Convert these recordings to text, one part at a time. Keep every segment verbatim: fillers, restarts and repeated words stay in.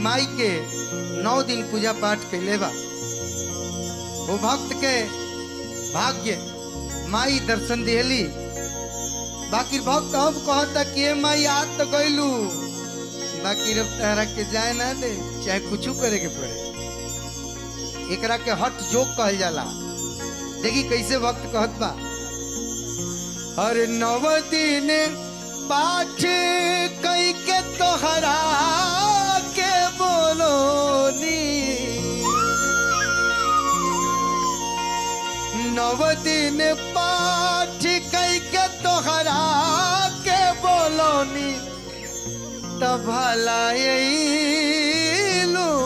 माई के नौ दिन पूजा पाठ कैले बा। वो भक्त के भाग्य माई दर्शन दिहली। बाकी भक्त अब कहता कि माई आज तो गईलू, बाकी रब तहरा के जाए ना दे, चाहे कुछ करे के पड़े। एकरा के हट जोक कहल जाला। देखी कैसे भक्त कहत बा। अरे नव दिन पाठ कई के तोहरा के बोलोनी, नव दिन पाठ कई के तोहरा के बोलोनी, तब भला आइलू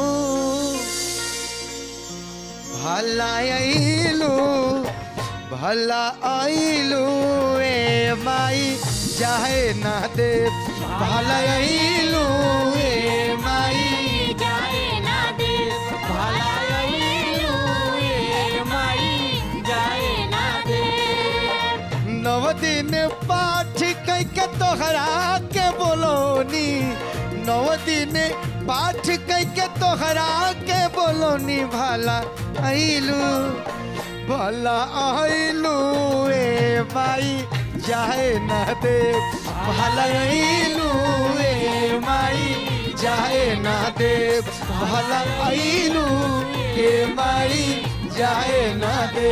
भला आइलू भला आइलू ए माई जाए ना दे, भला आइलू ए माई जाए ना दे, भला आइलू ए माई जाए ना दे। नव दिन पाठ कई के तोहरा के बोलोनी, नव दिन पाठ कई के तोहरा के बोलोनी, भला आइलू भला आइलू ए माई जाए ना दे, भला आइलू ए माई जाए ना दे, भला आइलू ए माई जाए ना दे।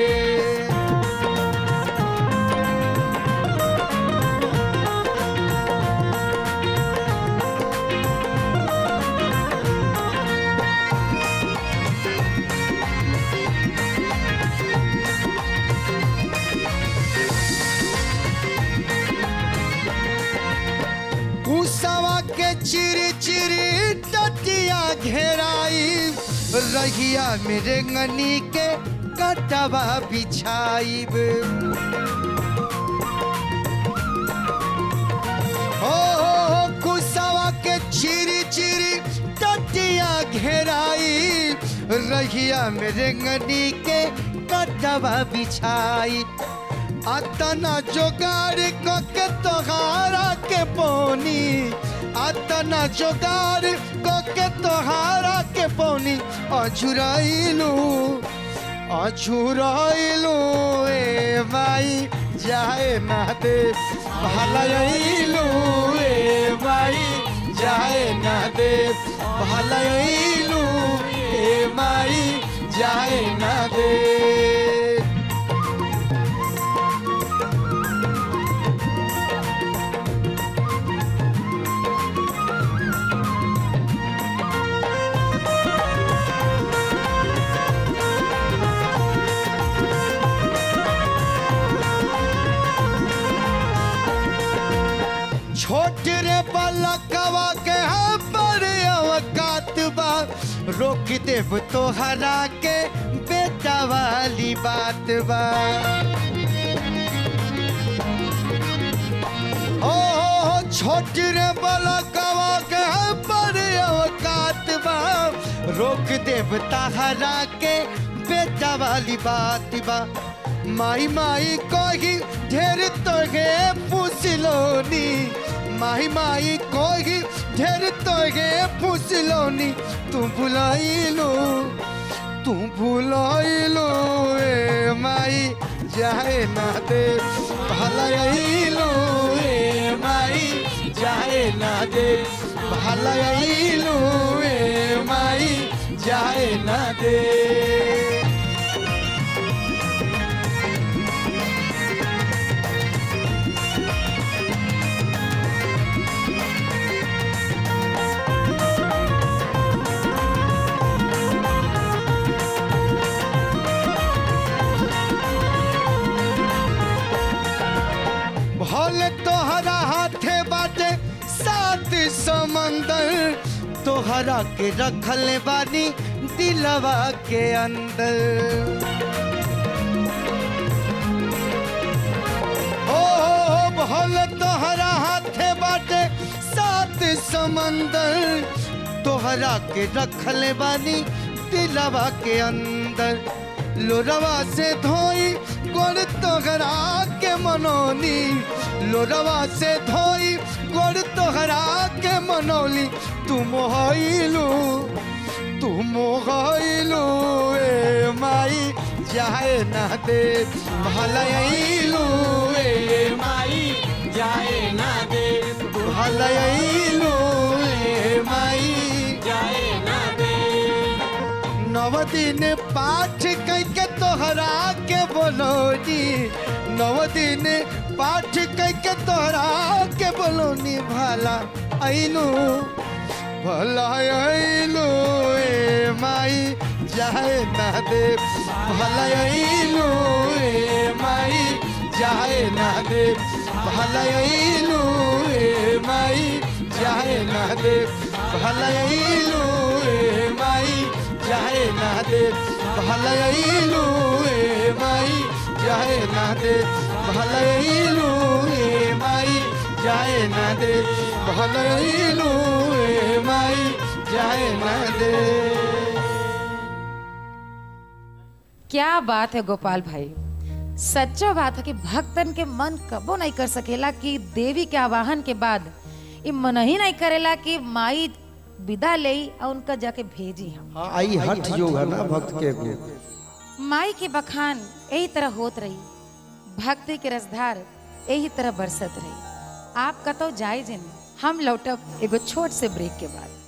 उसावा के चिरी चिरी टटिया घेराई, रहिया मेरे गनी के कटवा बिछाइब। हो कुसावा के चिरी चिरी टटिया घेराई, रहिया मेरे गनी के कटवा बिछाई। अतना जोगाड़ के तोहारा के पौनी, अतना जोगाड़ के तोहारा के पौनी, अझुराइलू अझुराइलू ए माई जाए ना दे, भला आइलू ए माई जाए ना दे, भला आइलू ए माई जाए ना दे। छोट रे पलकवा के पर अवकात बा, रोक देव तोहरा के बेटा वाली बात बा। ओ छोट रे पलकवा के पर अवकात बा, रोक देव तोहरा के बेटा वाली बात बा। माई माई कोही ढेर तोगे पुसलोनी, माही माई कोही ढेर तोगे पुसलोनी, तू भुलाइलू तू भुलाइलू ए माई जाए ना दे, भला आइलू ए माई जाए ना दे, भला आइलू ए माई जाए ना दे। भले तोहरा हाथे बाटे सात समंदर, तोहरा के रखल बानी दिलवा के अंदर। ओ भले तोहरा हाथे बाटे सात समंदर, तोहरा के रखल बानी दिलवा के अंदर। लोरवा से धोई गोड़ तोहरा के मनोनी, लोरवा से धोई गोड़ बड़ तोहरा के मनौली तुम होइलू तुम होइलू ए माई जाए ना दे भलैलू ए माई जाए ना दे भलैलू ए माई जाए ना दे नव दिन पाठ कैके तोहरा के बोलोनी नव दिन पाठ कैके तोहरा के बोलोनी भला आइलू भला आइलू ए माई जाए ना दे भला आइलू ए माई जाए ना दे भला आइलू ए माई जाए ना दे भला आइलू ए माई जाए ना दे भलैलू ए माई जाए ना दे भलैलू ए माई जाए ना दे भलैलू ए माई जाए ना दे। क्या बात है गोपाल भाई, सच्चा बात है कि भक्तन के मन कबो नहीं कर सकेला कि देवी के आवाहन के बाद ये मन ही नहीं करेला कि माई विदा ले और उनका जाके भेजी हम। हाँ, आई हठ योग है ना भक्त के को। माई के बखान यही तरह होत रही, भक्ति के रसधार यही तरह बरसत रही। आप कतो जाए जिन, हम लौटब एगो छोट से ब्रेक के बाद।